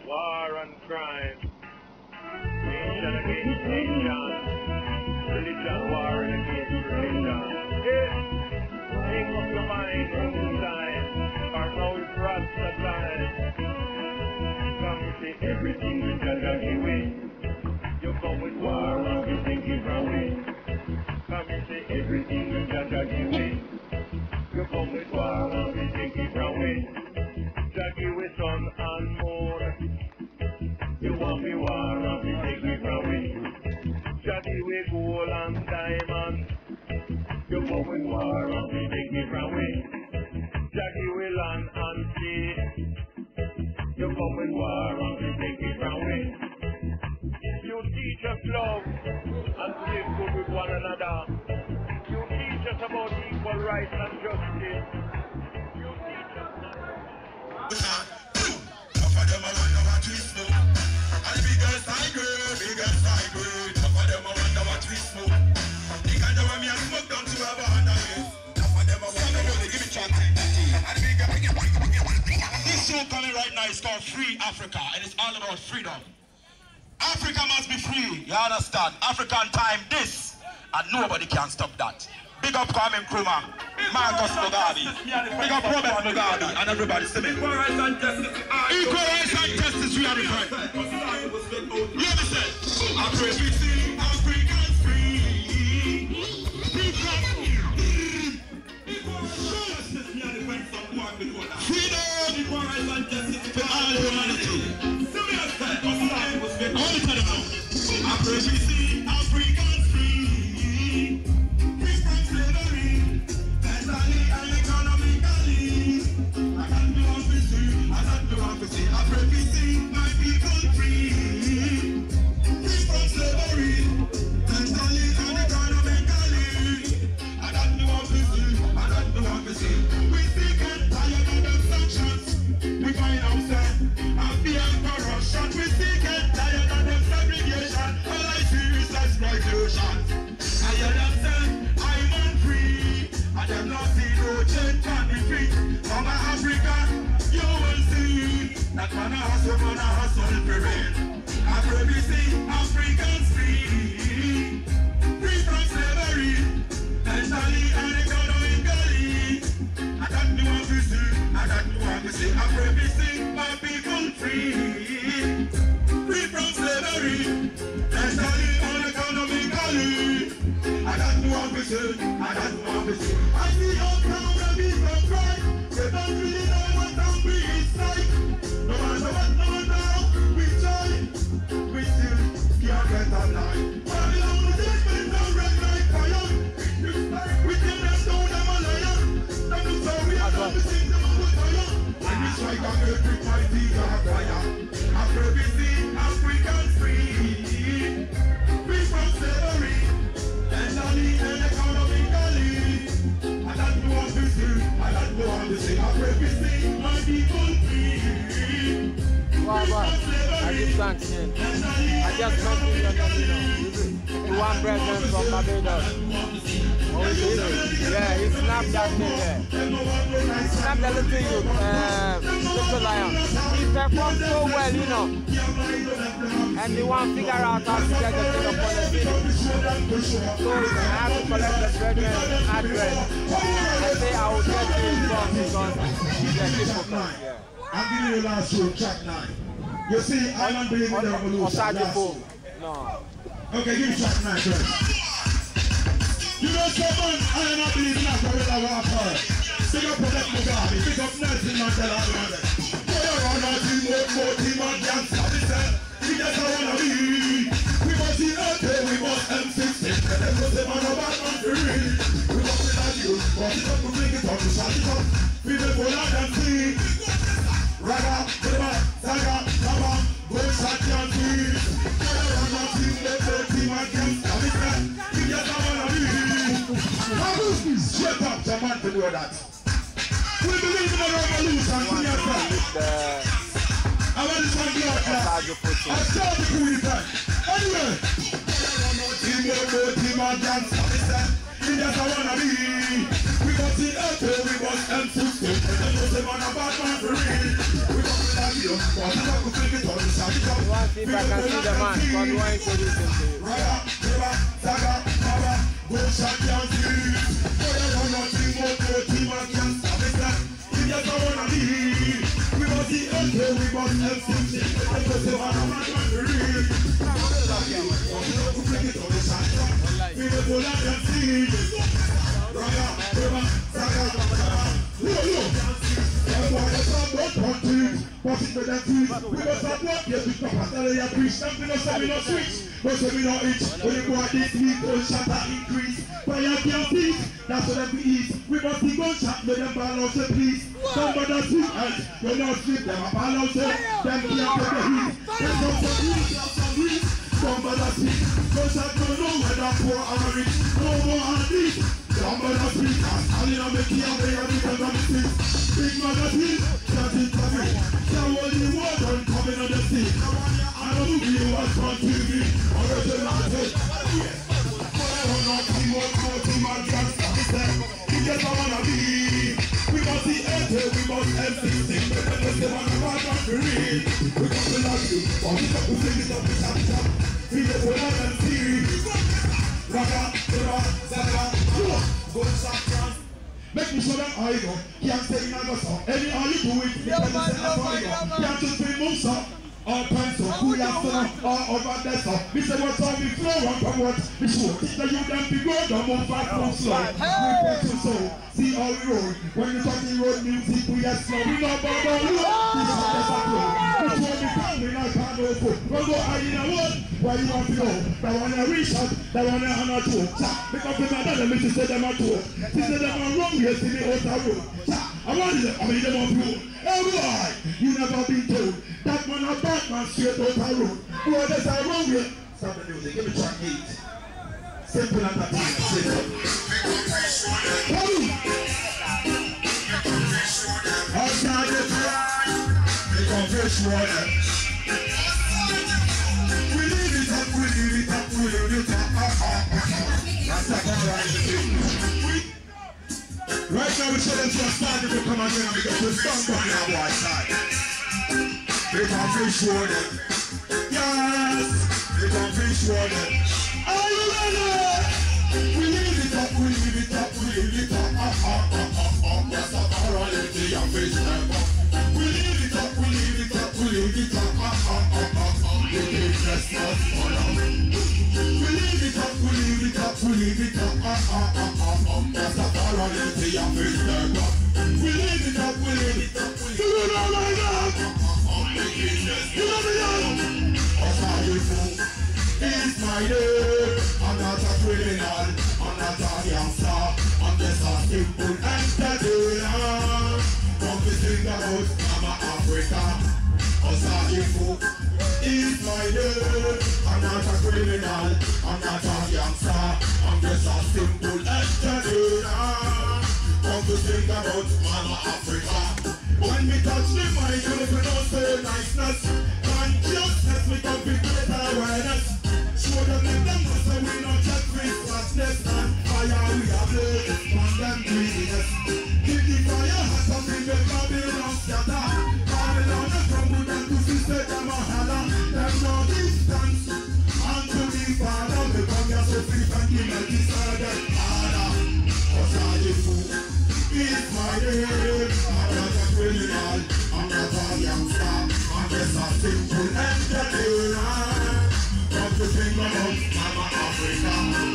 war and crime, nation against nation, religion warring against religion. Yes, make up your mind inside, or now it's Rasta time. Come you say everything will just away. You come with war and you think it's away. Come you say everything will just away. You come with war and you think it's away. Jackie with sun and moon. You want me war and you take it away. Jackie with gold and diamond. You come with war and you take it away. Jackie with land and sea. You come with war and you take it away. You teach us love and live good with one another. You teach us about equal rights and justice. You teach us Half of them I wonder what we smoke. And biggest high grade. Half of them I wonder what we smoke. The kind of way me and smoke down to have a hand against. Half of them I wonder what they give me chat. This show coming right now is called Free Africa, and it's all about freedom. Africa must be free, you understand? African time this, and nobody can stop that. Big up Kwame Nkrumah, Marcus Mugabe, big up Robert Mugabe, and everybody see me. Equal rights and justice, we are the fight. You understand? Africans free. Freedom for all humanity. Africans free. Free from slavery, mentally and economically. I can't do what we see. African, my people free. Free from slavery, mentally and economically. I can't do what we see. We sick and tired of them sanctions. We find ourselves and fear corruption. We sick and tired of them segregation. All I see is exploitation. I hear them say, I'm unfree. I them not see no change on the feet. From Africa, you will see that man a hustle prevail. Africans free. Free from slavery, mentally and economically. I don't know what to see. African, my people free. Free from slavery, mentally and economically. I don't know what to see. I see your town ready from cry. They don't really know what hungry is like. No matter what, we try. We still can't get alive. Babylon is burning down red like fire. We think them down, them a liar. Them look so we are not to sing them up with fire. When we strike on every mighty fire. Africans free. Free from slavery, mentally and economically. I don't know what to say. African, my people free. Wow. I just mentioned the one president from Barbados. Oh, he did it. Yeah, he snapped that thing there. He snapped the little youth, Little Lion. He performed so well, you know. And they want to figure out how to get the thing up on the city. So I have to collect the president's address. I say I will get you from because they're hypocrites. Yeah. I'll give you the last show, track 9. You see, I don't believe in the revolution. No. Okay, give me track 9 first. You know someone, I don't believe in that gorilla rapper. Big up Robert Mugabe, big up Nelson Mandela. Go around our team, more team and dance. We just wanna be. We must see out there, we must M16. And then we'll say, man, about man for real. We must be like you, but it's up to bring it up, to shut it up. People go out and see. Raga, Beba, Saga, Baba, go shut your teeth. Go around our team, more team and dance. We just wanna be. Shut up, the man to do that. We believe in a revolution, we are friends. I want to thank you out there. I saw the cool time. Anyway, team and dance. We just wanna be. We got it out there, we got M16. And then we say man a bad man for real. We got it like see if I can see the man, but we want to introduce him to you. That's what we eat. We must be gunshot, let them balance the peace. Somebody see us, you not sleep them, a balance it. Them can't take the heat. Them come from weed, some weed. Somebody see, gunshot don't know whether poor or rich. No more on this. Somebody see us, all in a make you away and you can have it. Big magazine, that is for me. Now all the water coming on the sea. I don't know you was on TV, original tape. Yes, I wanna be. We must be empty, we must empty. We must be free. We got to love you. Or we got to sing it up, we got to jump. We get to love and see. Raka, Zaka, go shot. Make me sure that I go. Can't say another song. Any how you do it, depends on the song. Can't just be moves up. All pencil, who have some, all over that stuff. We say what's on the floor, one from what we show. Teach the youth them to go, don't move fast, move slow. We get to soul, see how we roll. When you talk the road music, we are slow. We know about the road, this is just a flow. We told me come, we not can't no foot. We go high in the wood, where you want to go. They want to reach out, they want to hand a joke. Because we not tell them, we say them a joke. We say them a wrong, we see me out the road. I want them, I mean them on road. Hey boy, you never been told. That man a Batman straight out the road. Boy, there's a wrong way. Stop the music, give me track 8. Simple and that is simple. Outside the fly, make a fish water. We leave it up, we leave it up, we leave it up. That's not right. Right now we show them to a side to come and we get to stomp on the boy side. They can fish water. Yes, they can fish water. Are you ready? We leave it up, we leave it up, we leave it up. That's a variety of fish water. We leave it up, we leave it up, we leave it up. We leave just not for us. We leave it up, we leave it up, we leave it up. That's a variety of fish water. We leave it up, we leave it up, we leave it up. Do it all like that. You know the young. It's my day. I'm not a criminal. I'm not a youngster. I'm just a simple entertainer. Don't be thinking about Mama Africa. It's my day. I'm not a criminal. I'm not a youngster. I'm just a simple entertainer. Don't be thinking about Mama Africa. When we touch the mic, we don't say niceness. Consciousness, we come with greater awareness. Show them in them, so we don't check Christmasness. And fire we have blaze, on them greediness. Keep the fire hot up in the Babylon scatter. Babylon is from Buddha to sister, them a holler. Them no distance. Unto the Father, we come here so free and give me this other Father. Cause I the fool. It's my day. I'm not a criminal. I'm not a youngster. I'm just a simple entertainer. Come to think about Mama Africa.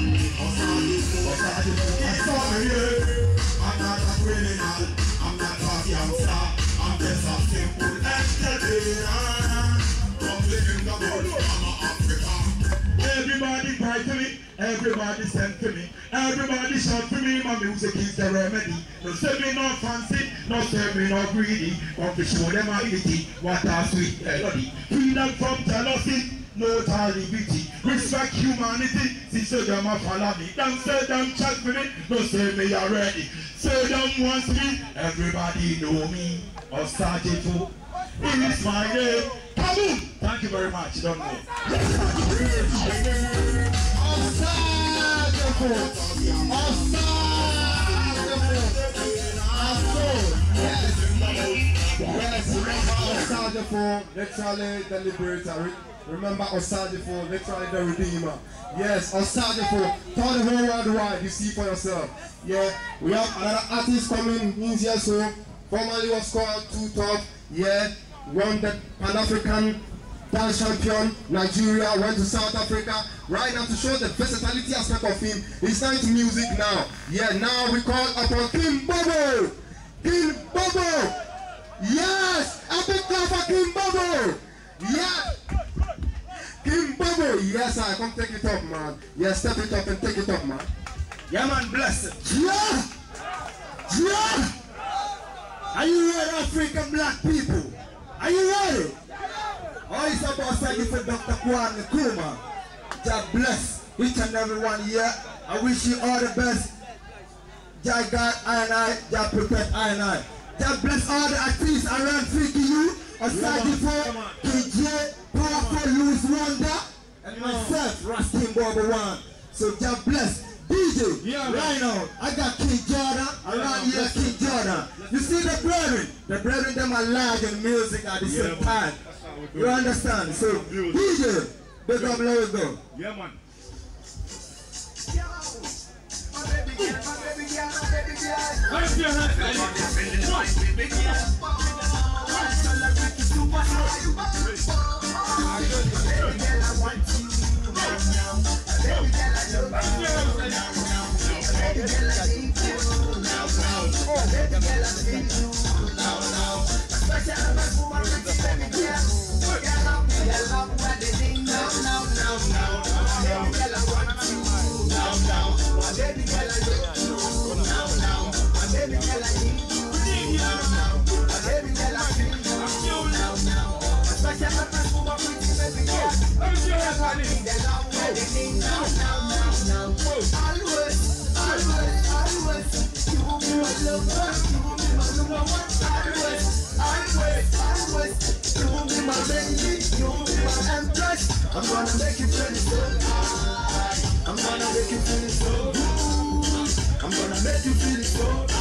I'm not a criminal. I'm not a youngster. I'm just a simple entertainer. Come to think about Mama Africa. Everybody cry to me. Everybody send to me. Everybody shout to me. My music is the remedy. No say me no fancy. No say me no greedy. Come to show them my unity. What a sweet melody. Freedom from jealousy. No tarivity. Respect humanity. See so them a follow me. Don't say them chat for me. No say me already. Say them wants me. Everybody know me. Or start it to. It's my day. Kaboom! Thank you very much. Don't know. Yes, remember Osage for literally the liberator. Remember Osage for literally the redeemer. Yes, Osage for turn the whole world wide. You see for yourself. Yeah, we have another artist coming in here. So formerly was called Too Tough. Yeah, won the Pan-African dance champion. Nigeria went to South Africa. Right now to show the versatility aspect of him. He's starting to music now. Yeah, now we call upon King Bobo. King Bobo. Yes, a big clap for King Bobo. Yeah. King Bobo, yes, I come take it up, man. Yeah, step it up and take it up, man. Yeah, man, bless it. Yeah! Yeah! Are you ready, African black people? Are you ready? Oh, it's about to for Dr. Kwame Nkrumah. God bless each and every one here. I wish you all the best. God guide I and I, God protect I and I. God bless all the artists around Freaky You, Osage for KJ, Powerful Louis Wonder, and myself, Rastin Bobo One. So God bless. DJ, right now, I got King Jordan, around here King Jordan. You see the brethren them are live in music at the same time. You understand? So DJ, big up, let it go. Yeah, man. I'm gonna make you feel so high. I'm gonna make you feel so good. I'm gonna make you feel so